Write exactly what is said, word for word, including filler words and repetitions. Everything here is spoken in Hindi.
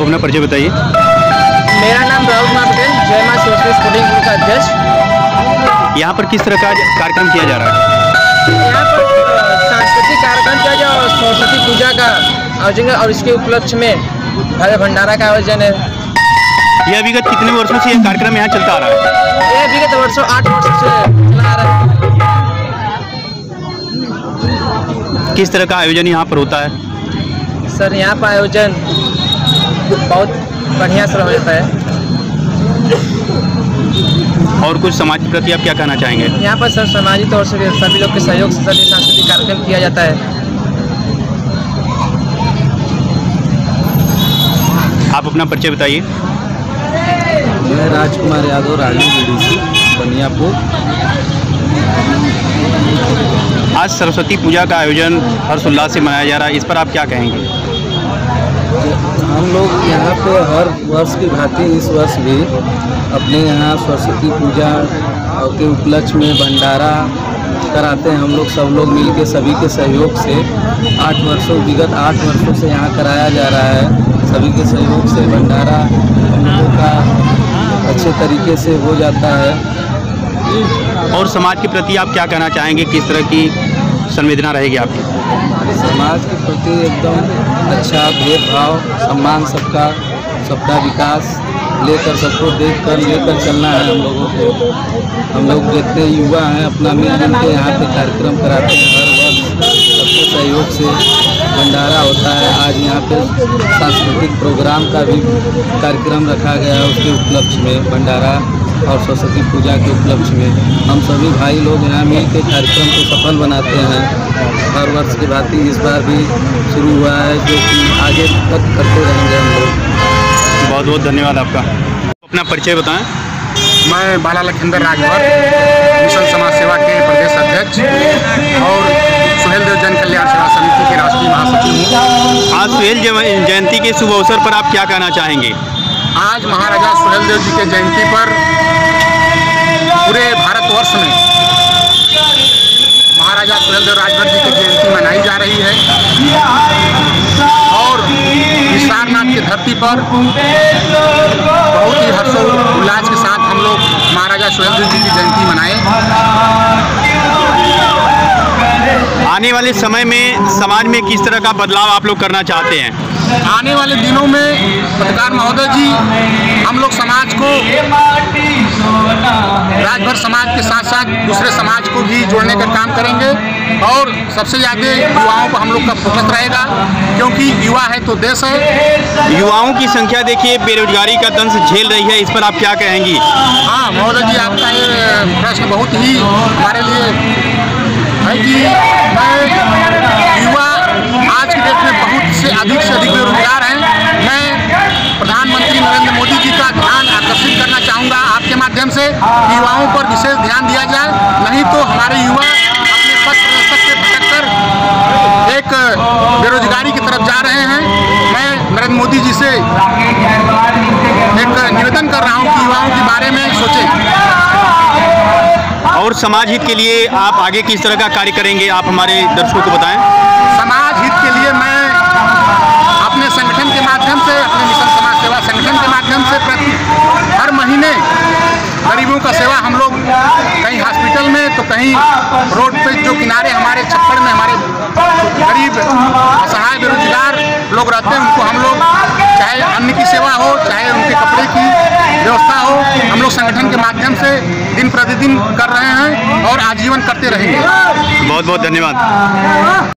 अपना परिचय बताइए। मेरा नाम राहुल कुमार पटेल, जय मां सरस्वती स्पोर्टिंग ग्रुप का अध्यक्ष। यहाँ पर किस तरह का कार्यक्रम किया जा रहा है? यहाँ पर सांस्कृतिक कार्यक्रम किया जाए और सरस्वती पूजा का आयोजन और इसके उपलक्ष्य में भव्य भंडारा का आयोजन है। यह विगत कितने वर्षों से यह कार्यक्रम यहाँ चलता आ रहा है? यह विगत वर्षों आठ वर्षों से चला आ रहा है। किस तरह का आयोजन यहाँ पर होता है? सर यहाँ पर आयोजन बहुत बढ़िया से हो जाता है। और कुछ समाज के प्रति आप क्या कहना चाहेंगे? यहाँ पर सर सामाजिक तौर से सभी लोग के सहयोग से सभी सांस्कृतिक कार्यक्रम किया जाता है। आप अपना परिचय बताइए। मैं राजकुमार यादव, राजू बीडीसी बनियापुर। आज सरस्वती पूजा का आयोजन हर्षोल्लास से मनाया जा रहा है, इस पर आप क्या कहेंगे? हम लोग यहाँ पे हर वर्ष की भांति इस वर्ष भी अपने यहाँ सरस्वती पूजा के उपलक्ष्य में भंडारा कराते हैं। हम लोग सब लोग मिलके सभी के सहयोग से आठ वर्षों विगत आठ वर्षों से यहाँ कराया जा रहा है। सभी के सहयोग से भंडारा हम लोगों का अच्छे तरीके से हो जाता है। और समाज के प्रति आप क्या कहना चाहेंगे? किस तरह की संवेदना रहेगी आपकी? समाज के प्रति एकदम अच्छा भेदभाव, सम्मान, सबका सबका विकास लेकर सबको देखकर लेकर चलना है हम लोगों को। हम लोग जितने युवा हैं अपना मिलजुल के यहाँ पे कार्यक्रम कराते हैं। हर वर्ष सबके सहयोग से भंडारा होता है। आज यहाँ पे सांस्कृतिक प्रोग्राम का भी कार्यक्रम रखा गया है, उसके उपलक्ष्य में भंडारा और सरस्वती पूजा के उपलक्ष्य में हम सभी भाई लोग यहाँ मिल के कार्यक्रम को सफल बनाते हैं। हर वर्ष की भांति इस बार भी शुरू हुआ है, जो कि आगे तक करते रहेंगे हम लोग। बहुत बहुत धन्यवाद आपका। अपना परिचय बताएं। मैं बाला लखिंदर राजभर, मिशन समाज सेवा के प्रदेश अध्यक्ष और सुहेल देव जन कल्याण सेवा समिति के राष्ट्रीय महासचिव हूँ। आज सुहेल जयंती के शुभ अवसर पर आप क्या कहना चाहेंगे? आज महाराजा सुहेल देव जी के जयंती पर पूरे भारतवर्ष में महाराजा सुहेल देव राजभर जी की जयंती मनाई जा रही है और सारनाथ की धरती पर बहुत ही हर्षोल्लास के साथ हम लोग महाराजा सुहेल देव जी की जयंती मनाए। आने वाले समय में समाज में किस तरह का बदलाव आप लोग करना चाहते हैं? आने वाले दिनों में पत्रकार महोदय जी हम लोग समाज को राजभर समाज के साथ साथ दूसरे समाज को भी जोड़ने का काम करेंगे और सबसे ज़्यादा युवाओं पर हम लोग का फोकस रहेगा, क्योंकि युवा है तो देश है। युवाओं की संख्या देखिए बेरोजगारी का दंश झेल रही है, इस पर आप क्या कहेंगी? हाँ महोदय जी, आपका ये प्रश्न बहुत ही हमारे लिए है कि मैं युवा आज की डेट में बहुत से अधिक से अधिक बेरोजगार हैं। मैं प्रधानमंत्री नरेंद्र मोदी जी का ध्यान आकर्षित करना चाहूँगा आपके माध्यम से कि युवाओं पर विशेष ध्यान दिया जाए, नहीं तो हमारे युवा अपने पथ प्रदर्शक से भटककर एक बेरोजगारी की तरफ जा रहे हैं। मैं नरेंद्र मोदी जी से एक निवेदन कर रहा हूँ कि युवाओं के बारे में सोचें। और समाज हित के लिए आप आगे किस तरह का कार्य करेंगे, आप हमारे दर्शकों को बताएं। समाज हित के लिए मैं अपने संगठन के माध्यम से, अपने मिशन समाज सेवा संगठन के माध्यम से प्रति हर महीने गरीबों का सेवा हम लोग कहीं हॉस्पिटल में तो कहीं रोड पे जो किनारे हमारे छप्पड़ में हमारे गरीब असहाय बेरोजगार लोग रहते हैं, उनको हम लोग चाहे अन्न की सेवा हो, चाहे उनके कपड़े की व्यवस्था हो, हम लोग संगठन के माध्यम से दिन प्रतिदिन कर रहे हैं और आजीवन करते रहेंगे। बहुत बहुत धन्यवाद।